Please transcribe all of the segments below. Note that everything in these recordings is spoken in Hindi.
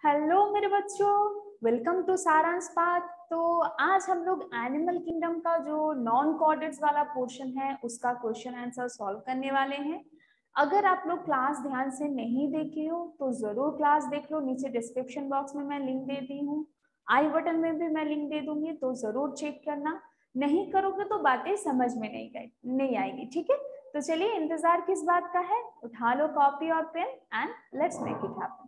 हेलो मेरे बच्चों, वेलकम टू सारांश पाठ। तो आज हम लोग एनिमल किंगडम का जो नॉन कोऑर्डिनेट्स वाला पोर्शन है उसका क्वेश्चन आंसर सॉल्व करने वाले हैं। अगर आप लोग क्लास ध्यान से नहीं देखे हो तो जरूर क्लास देख लो। नीचे डिस्क्रिप्शन बॉक्स में मैं लिंक दे दी हूँ, आई बटन में भी मैं लिंक दे दूंगी, तो जरूर चेक करना। नहीं करोगे तो बातें समझ में नहीं आएगी, ठीक है। तो चलिए, इंतजार किस बात का है, उठा लो कॉपी और pen and let's make it happen.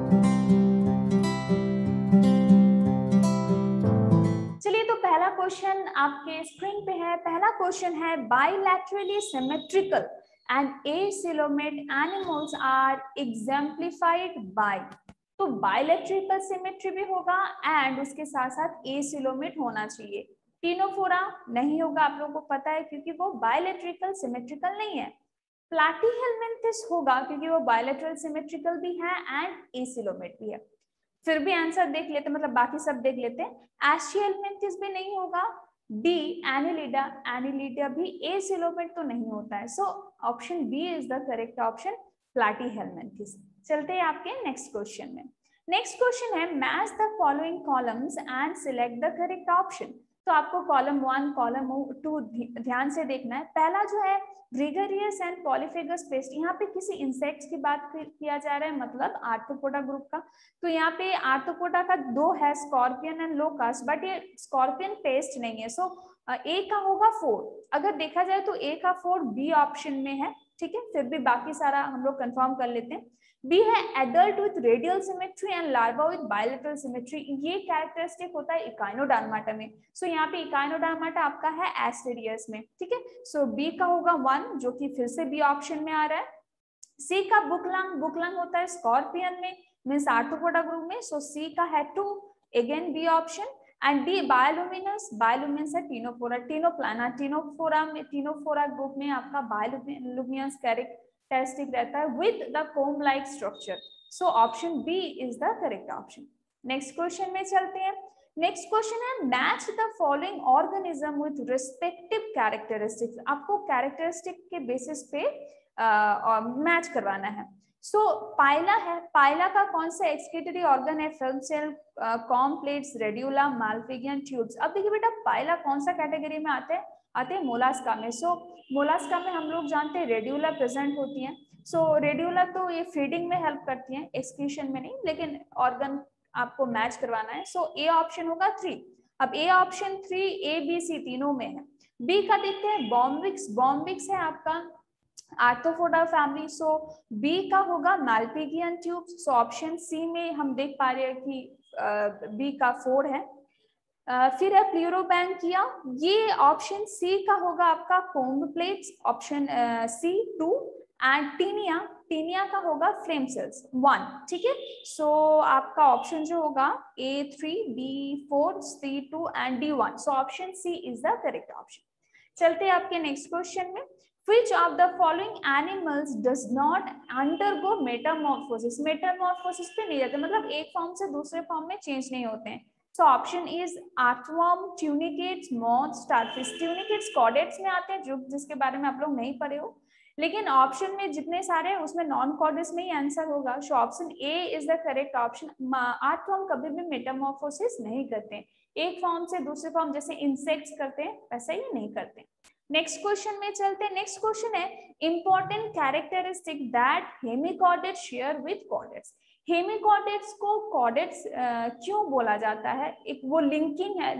चलिए, तो पहला क्वेश्चन आपके स्क्रीन पे है। पहला क्वेश्चन है, bilaterally symmetrical and acoelomate animals are exemplified by. तो बाइलैटरल सिमेट्री भी होगा एंड उसके साथ साथ एसिलोमेट होना चाहिए। टिनोफोरा नहीं होगा, आप लोगों को पता है, क्योंकि वो बाइलैटरल सिमेट्रिकल नहीं है। प्लैटीहेलमिन्थस होगा क्योंकि वो बाइलैटरल सिमेट्रिकल भी है एंड एसिलोमेट भी है। फिर भी आंसर देख लेते, मतलब बाकी सब देख लेते हैं। एशियलमेंथिस भी नहीं होगा। डी एनिलिडा, एनिलिडा भी एसिलोमेट तो नहीं होता है। So option B is the correct option, platyhelminthes. चलते हैं आपके नेक्स्ट क्वेश्चन में। नेक्स्ट क्वेश्चन है, match the following columns and select the correct option. तो आपको कॉलम 1 कॉलम 2 ध्यान से देखना है। पहला जो है ग्रेगरियस एंड पॉलीफेगस पेस्ट, यहाँ पे किसी इंसेक्ट्स की बात किया जा रहा है, मतलब आर्थ्रोपोडा ग्रुप का। तो यहाँ पे आर्थ्रोपोडा का दो है, स्कॉर्पियन एंड लोकस, बट ये स्कॉर्पियन पेस्ट नहीं है। सो ए का होगा 4। अगर देखा जाए तो ए का 4 बी ऑप्शन में है, ठीक है। फिर भी बाकी सारा हम लोग कंफर्म कर लेते हैं। बी है adult with radial symmetry and larva with bilateral symmetry. ये कैरेक्टरिस्टिक होता है इकाइनोडर्माटा में। सो यहाँ पे इकाइनोडर्माटा आपका है एस्टेरियस में, ठीक है। सो बी का होगा 1, जो कि फिर से बी ऑप्शन में आ रहा है। सी का बुकलंग, बुकलंग होता है स्कॉर्पियन में, मीन्स आर्थ्रोपोडा ग्रुप में। सो सी का है 2, again B option. And D bioluminescent, bioluminescent है टिनोफोरा, टिनोप्लाना, टिनोफोरा में, टिनोफोरा ग्रुप में आपका बायोलुमिनस कैरेक्टरिस्टिक रहता है with the comb like structure. So option B is the correct option. Next question में चलते हैं। नेक्स्ट क्वेश्चन है, match the following organism with respective characteristics. आपको कैरेक्टरिस्टिक के बेसिस पे मैच करवाना है। सो पाइला है, पाइला का कौन सा एक्सक्रीटरी ऑर्गन है? Film cell, comb plates, radula, malpighian tubules. अब देखिए बेटा, पाइला कौन सा कैटेगरी में आते हैं मोलास्का में। सो मोलास्का में हम लोग जानते हैं रेड्यूला प्रेजेंट होती है। सो रेड्यूला तो ये फीडिंग में हेल्प करती है, एक्सक्रीशन में नहीं, लेकिन ऑर्गन आपको मैच करवाना है। सो ए ऑप्शन होगा 3। अब A option 3 A B C तीनों में है। बी का देखते हैं, बॉम्बिक्स, बॉम्बिक्स है आपका आर्थ्रोपोडा फैमिली। सो बी का होगा माल्पिगियन ट्यूब्स। सो ऑप्शन सी में हम देख पा रहे हैं कि बी का 4 है। फिर है प्लूरोबैंकिया, ये ऑप्शन सी का होगा आपका comb plates, option C 2। And taenia, taenia का होगा फ्लेम सेल्स 1, ठीक है। सो आपका ऑप्शन जो होगा A3, B4, C2 and D1। So option C is the correct option. चलते हैं आपके नेक्स्ट क्वेश्चन में। Which of the following animals does not undergo metamorphosis? Metamorphosis पे नहीं जाते, मतलब एक फॉर्म से दूसरे फॉर्म में चेंज नहीं होते हैं। So option is earthworm, tunicates, moths, starfish. Tunicates chordates में आते हैं, जो जिसके बारे में आप लोग नहीं पढ़े हो, लेकिन ऑप्शन में जितने सारे हैं उसमें नॉन कॉर्डेट्स में ही आंसर होगा। So option A is the correct option. Earthworm कभी भी मेटामॉर्फोसिस नहीं करते, एक फॉर्म से दूसरे फॉर्म जैसे इंसेक्ट्स करते हैं वैसा ही नहीं करते। नेक्स्ट क्वेश्चन में चलते हैं। नेक्स्ट क्वेश्चन है, important characteristic that hemichordates share with chordates. Hemichordates को कॉर्डेट्स क्यों बोला जाता है? एक वो लिंकिंग है,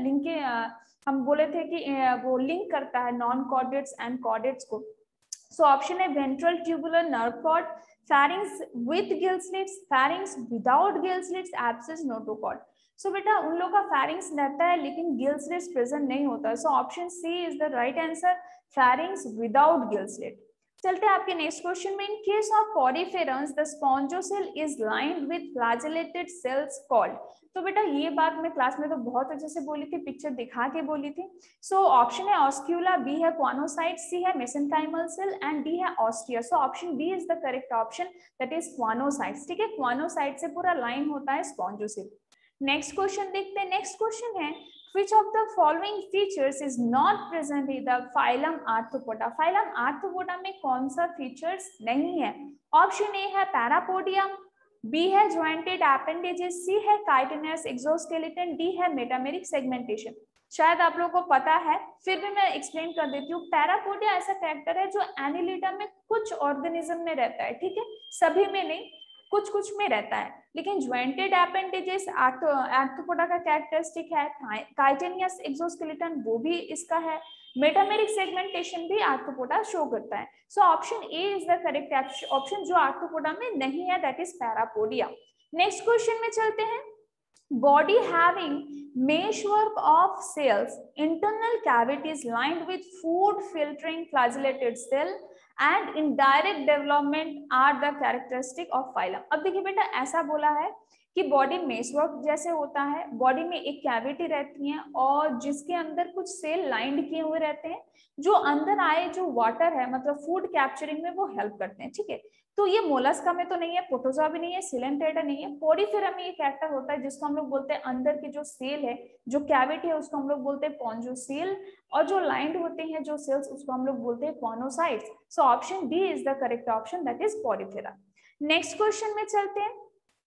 हम बोले थे कि वो लिंक करता है नॉन कॉर्डेट्स एंड कॉर्डेट्स को। सो ऑप्शन है ventral tubular nerve cord, pharynx with gill slits, pharynx without gill slits, absence notochord. So बेटा उन लोग का फेरिंग्स रहता है लेकिन गिल स्लिट्स प्रेजेंट नहीं होता है। So option C is the right answer, pharynx without gill slit. चलते हैं आपके नेक्स्ट क्वेश्चन में। In case of poriferans the spongocoel is lined with flagellated cells called. तो बेटा ये बात मैं क्लास में तो बहुत अच्छे से बोली थी, पिक्चर दिखा के बोली थी। सो ऑप्शन है ऑस्क्यूला, बी है क्वानोसाइट, सी है मेसेंकाइमल सेल एंड डी है ostia. So option B is the correct option, that is choanocytes, ठीक है। क्वानोसाइट से पूरा लाइन होता है स्पॉन्जोसेल। नेक्स्ट क्वेश्चन देखते हैं। नेक्स्ट क्वेश्चन है, which of the following features is not present in the phylum Arthropoda? phylum Arthropoda में कौन सा फीचर्स नहीं है? ऑप्शन ए है पैरापोडिया, बी है ज्वाइंटेड एपेंडेजेस, सी है काइटिनस एक्सोस्केलेटन, डी है मेटामेरिक सेगमेंटेशन। शायद आप लोगों को पता है, फिर भी मैं एक्सप्लेन कर देती हूँ। पैरापोडिया ऐसा कैरेक्टर है जो एनिलिडा में कुछ ऑर्गेनिज्म में रहता है, ठीक है, सभी में नहीं, कुछ कुछ में रहता है। लेकिन ज्वाइंटेड एपेंडेजेस आर्थ्रोपोडा का कैरेक्टरिस्टिक है, काइटेनियस एक्सोस्केलेटन वो भी इसका है, मेटामेरिक सेगमेंटेशन भी आर्थ्रोपोडा शो करता है। So option A is the correct option, जो आर्थ्रोपोडा में नहीं है, that is parapodia. Next question में चलते हैं। Body having meshwork of cells, internal cavities lined with food filtering flagellated cell and indirect development are the characteristic of phylum। अब देखिए बेटा, ऐसा बोला है कि बॉडी मेशवर्क जैसे होता है, बॉडी में एक कैविटी रहती है और जिसके अंदर कुछ सेल लाइंड किए हुए रहते हैं, जो अंदर आए जो वाटर है, मतलब फूड कैप्चरिंग में वो हेल्प करते हैं, ठीक है। तो ये मोलस्का में तो नहीं है, प्रोटोजोआ भी नहीं है, सिलेंट्रेटा नहीं है, पोरिफेरा में ये कैरेक्टर होता है, जिसको हम लोग बोलते हैं अंदर की जो सेल है, जो कैविटी है, उसको हम लोग बोलते हैं पोंजोसेल, और जो लाइंड होते हैं जो सेल्स, उसको हम लोग बोलते हैं choanocytes. So option D is the correct option, that is porifera. Next question में चलते हैं।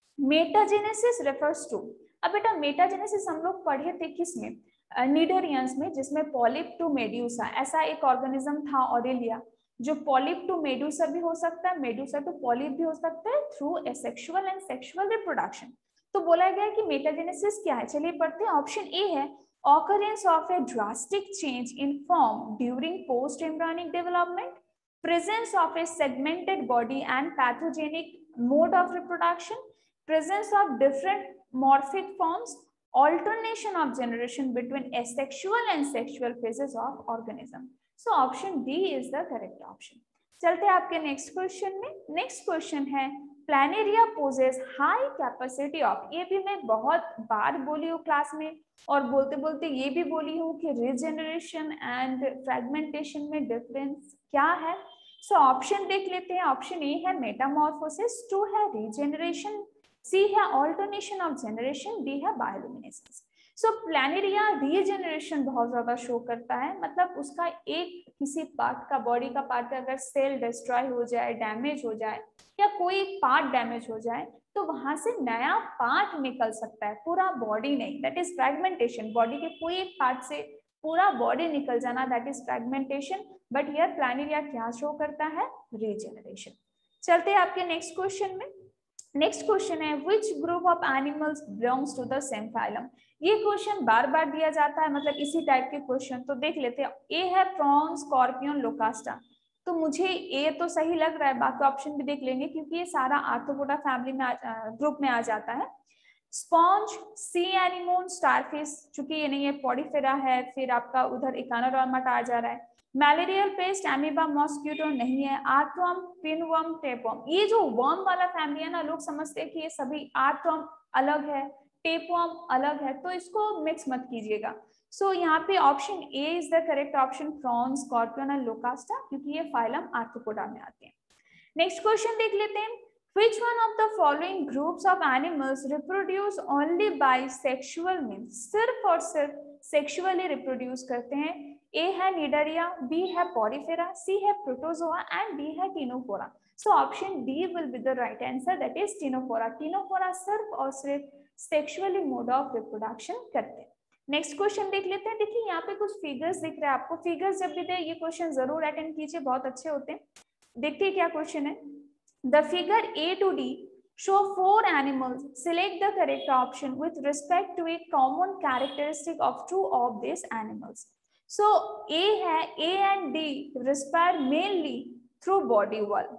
मेटाजेनेसिस रेफर्स टू, अब बेटा मेटाजेनेसिस हम लोग पढ़े थे किसमें, निडरियंस में, जिसमें पॉलिप टू मेड्यूसा ऐसा एक ऑर्गेनिज्म था, ऑरेलिया, जो पॉलिप टू मेडुसा भी हो सकता है, मेडुसा टू पॉलिप भी हो सकता है through asexual and sexual reproduction. तो बोला गया कि मेटाजेनेसिस क्या है, चलिए पढ़ते हैं। ऑप्शन ए है occurrence of a drastic change in form during post embryonic development, presence of a segmented body and pathogenic mode of reproduction, presence of different morphic forms, alternation of generation between asexual and sexual phases of organism। So option D is the correct option। चलते हैं आपके नेक्स्ट क्वेश्चन में। नेक्स्ट क्वेश्चन है planaria possess high capacity of, ये भी मैं बहुत बार बोली हूँ क्लास में, और बोलते बोलते ये भी बोली हूँ कि रीजनरेशन एंड फ्रेगमेंटेशन में डिफरेंस क्या है। सो ऑप्शन देख लेते हैं। ऑप्शन ए है मेटामॉर्फोसिस, टू है रीजनरेशन, सी है ऑल्टरनेशन ऑफ जनरेशन, डी है बायोलुमिनेसेंस। सो प्लानेरिया रीजनरेशन बहुत ज्यादा शो करता है, मतलब उसका एक किसी पार्ट का, बॉडी का पार्ट का अगर सेल डिस्ट्रॉय हो जाए, डैमेज हो जाए, या कोई पार्ट डैमेज हो जाए, तो वहां से नया पार्ट निकल सकता है, पूरा बॉडी नहीं, दैट इज फ्रैगमेंटेशन। बॉडी के कोई एक पार्ट से पूरा बॉडी निकल जाना, that is fragmentation. But here planaria क्या शो करता है, रीजनरेशन। चलते हैं आपके नेक्स्ट क्वेश्चन में। नेक्स्ट क्वेश्चन है which group of animals belongs to the same phylum. ये क्वेश्चन बार बार दिया जाता है, मतलब इसी टाइप के क्वेश्चन, तो देख लेते हैं। ए है प्रॉन, स्कॉर्पियन, लोकास्टा, तो मुझे ए तो सही लग रहा है, बाकी ऑप्शन भी देख लेंगे क्योंकि ये सारा आर्थ्रोपोडा फैमिली में ग्रुप में आ जाता है। स्पॉन्ज, सी एनिमोन, स्टारफिश, चूंकि ये नहीं है, पॉडीफेरा है, फिर आपका उधर इकानोडर्माटा आ जा रहा है। मैलेरियल पेस्ट, एमीबा, मॉस्क्यूटो नहीं है। आर्थवर्म, पिनवर्म, टेपवर्म, ये जो वर्म वाला फैमिली है ना, लोग समझते हैं कि ये सभी, आर्थवर्म अलग है, टेपवर्म अलग है, तो इसको मिक्स मत कीजिएगा। सो यहाँ पे option A is the correct option, prawn, scorpion और लोकास्टा, क्योंकि ये फाइलम आर्थ्रोपोडा में आते हैं। नेक्स्ट क्वेश्चन देख लेते हैं। Which one of the following groups of animals reproduce only by sexual means? सिर्फ और सिर्फ सेक्सुअली रिप्रोड्यूस करते हैं। ए है निडरिया, बी है पॉरीफेरा, सी है प्रोटोजोआ एंड डी है ctenophora. So option D will be the right answer, that is ctenophora. Ctenophora सिर्फ और सिर्फ सेक्सुअली मोड ऑफ रिप्रोडक्शन करते हैं। नेक्स्ट क्वेश्चन देख लेते हैं। देखिए यहाँ पे कुछ फिगर्स दिख रहे हैं आपको, फिगर्स जब भी दे ये क्वेश्चन जरूर अटेंड कीजिए, बहुत अच्छे होते हैं। देखते हैं क्या क्वेश्चन है। The figure A to D show 4 animals. Select the correct option with respect to a common characteristic of 2 of these animals. So A है, A and D respire mainly through body wall.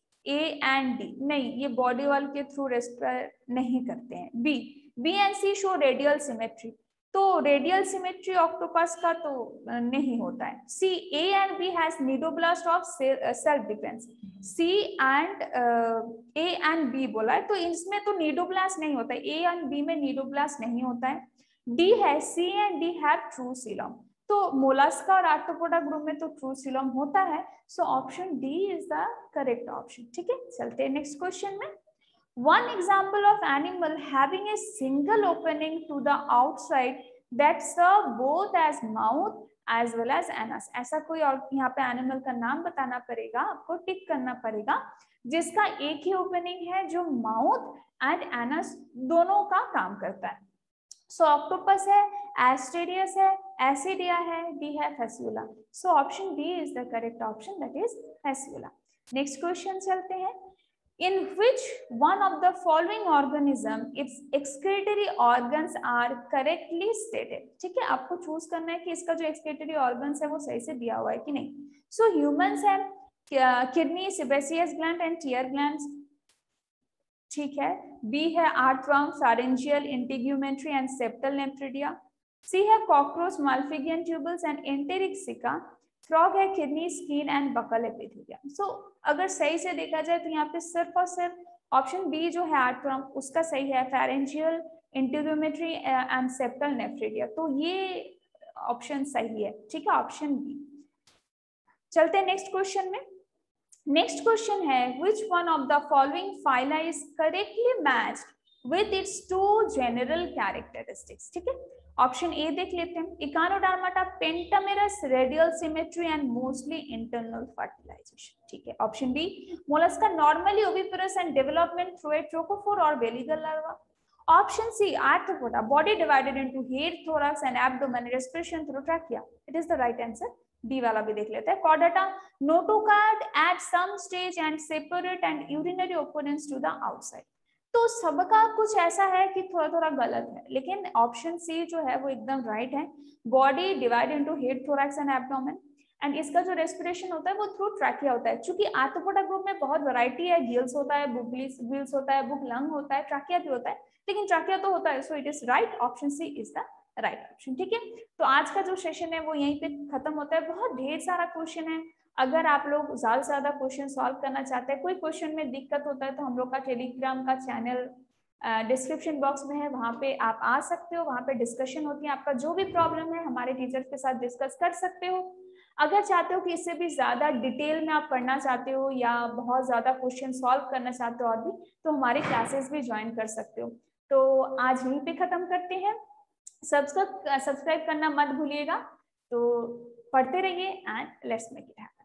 A and D नहीं, ये body wall के through respire नहीं करते हैं। B and C show radial symmetry. तो रेडियल सिमेट्री ऑक्टोपस का तो नहीं होता है। C, A and B has cnidoblast of self defence. C and A and B बोला है, तो इसमें तो निडोब्लास्ट नहीं होता है, ए एंड बी में निडोब्लास्ट नहीं होता है। डी है, C and D have true coelom, तो मोलस्का और आर्थ्रोपोडा ग्रुप में तो ट्रू सीलम होता है। So option D is the correct option. ठीक है, चलते हैं नेक्स्ट क्वेश्चन में। One example of animal having a single opening to the outside that serve both as mouth as well as anus। ऐसा कोई और यहाँ पे एनिमल का नाम बताना पड़ेगा, आपको टिक करना पड़ेगा जिसका एक ही ओपनिंग है जो माउथ एंड एनस दोनों का काम करता है। सो ऑक्टोपस है, एस्टेरियस है, एसिडिया है, डी है fasciola. So option B is the correct option, that is fasciola. Next question चलते हैं। In which one of the following organism its excretory organs are correctly stated? ठीक है, आपको चूज करना है कि इसका जो excretory organs है वो सही से दिया हुआ है कि नहीं। So humans है kidney, sebaceous gland and tear glands, ठीक है। B है earthworm, pharyngeal, integumentary and septal nephridia. C है cockroach, malpighian tubules and enteric cica. Frog है kidney, skin and buccal epithelium. So अगर सही से देखा जाए तो यहाँ पे सिर्फ और सिर्फ ऑप्शन बी जो है आर्थवर्म उसका सही है, pharyngeal, integumentary and septal nephridia, तो ये ऑप्शन सही है, ठीक है, ऑप्शन बी। चलते हैं नेक्स्ट क्वेश्चन में। नेक्स्ट क्वेश्चन है which one of the following phyla is correctly matched with its two general characteristics? ठीक है, ऑप्शन ए देख लेते हैं। Echinodermata pentamerous, radial symmetry and mostly internal fertilization, ठीक है। Option B mollusca normally oviparous and development through a trochophore और veliger larva. Option C arthropoda, body divided into head, thorax and abdomen, respiration through trachea. It is the right answer, D वाला भी देख लेते हैं। Chordata notochord at some stage and separate and urinary opponents to the outside. तो सबका कुछ ऐसा है कि थोड़ा थोड़ा गलत है, लेकिन ऑप्शन सी जो है वो एकदम राइट है। Body divide into head, thorax and abdomen, and इसका जो रेस्पिरेशन होता है वो थ्रू ट्रैकिया होता है। क्योंकि आर्थ्रोपोडा ग्रुप में बहुत वैरायटी है, गिल्स होता है, बुक गिल्स होता है, बुक लंग होता है, ट्रैकिया भी होता है, लेकिन ट्रैकिया तो होता है। So it is right, option C is the right option, ठीक है। तो आज का जो सेशन है वो यहीं पे खत्म होता है। बहुत ढेर सारा क्वेश्चन है, अगर आप लोग ज्यादा से ज्यादा क्वेश्चन सॉल्व करना चाहते हैं, कोई क्वेश्चन में दिक्कत होता है तो हम लोग का टेलीग्राम का चैनल डिस्क्रिप्शन बॉक्स में है, वहां पे आप आ सकते हो, वहां पे डिस्कशन होती है। आपका जो भी प्रॉब्लम है हमारे टीचर्स के साथ डिस्कस कर सकते हो। अगर चाहते हो कि इससे भी ज्यादा डिटेल में आप पढ़ना चाहते हो या बहुत ज्यादा क्वेश्चन सॉल्व करना चाहते हो और भी, तो हमारे क्लासेस भी ज्वाइन कर सकते हो। तो आज यहीं पे खत्म करते हैं। सब्सक्राइब करना मत भूलिएगा। तो पढ़ते रहिए and let's make it happen.